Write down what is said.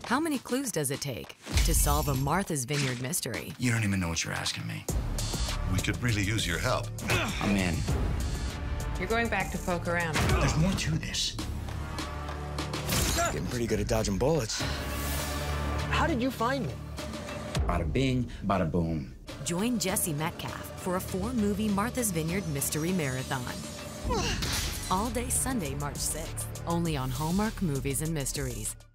How many clues does it take to solve a Martha's Vineyard mystery? You don't even know what you're asking me. We could really use your help. I'm in. You're going back to poke around. There's more to this. Getting pretty good at dodging bullets. How did you find me? Bada bing, bada boom. Join Jesse Metcalfe for a 4-movie Martha's Vineyard mystery marathon. All day Sunday, March 6th, only on Hallmark Movies and Mysteries.